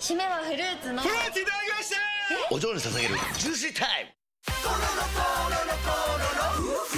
締めはフルーツのフルーツいただきました。お嬢に捧げるジューシータイム。